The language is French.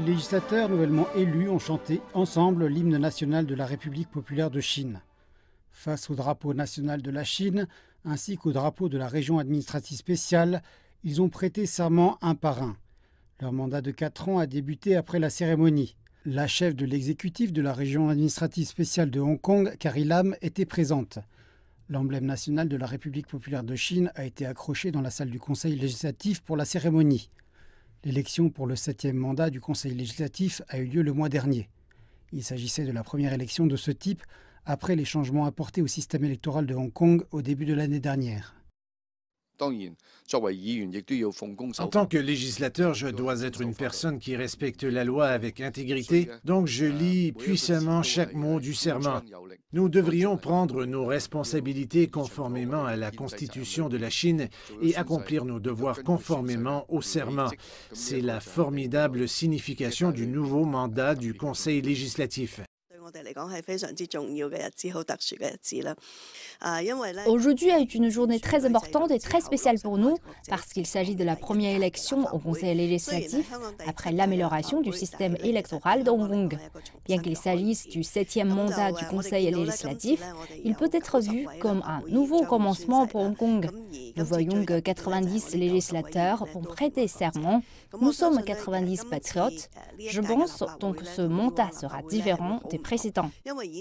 législateurs nouvellement élus ont chanté ensemble l'hymne national de la République populaire de Chine. Face au drapeau national de la Chine, ainsi qu'au drapeau de la région administrative spéciale, ils ont prêté serment un par un. Leur mandat de 4 ans a débuté après la cérémonie. La chef de l'exécutif de la région administrative spéciale de Hong Kong, Carrie Lam, était présente. L'emblème national de la République populaire de Chine a été accroché dans la salle du Conseil législatif pour la cérémonie. L'élection pour le 7e mandat du Conseil législatif a eu lieu le mois dernier. Il s'agissait de la première élection de ce type après les changements apportés au système électoral de Hong Kong au début de l'année dernière. En tant que législateur, je dois être une personne qui respecte la loi avec intégrité, donc je lis puissamment chaque mot du serment. Nous devrions prendre nos responsabilités conformément à la Constitution de la Chine et accomplir nos devoirs conformément au serment. C'est la formidable signification du nouveau mandat du Conseil législatif. Aujourd'hui est une journée très importante et très spéciale pour nous parce qu'il s'agit de la première élection au Conseil législatif après l'amélioration du système électoral de Hong Kong. Bien qu'il s'agisse du 7e mandat du Conseil législatif, il peut être vu comme un nouveau commencement pour Hong Kong. Nous voyons que 90 législateurs vont prêter serment. Nous sommes 90 patriotes. Je pense donc que ce mandat sera différent des précédents.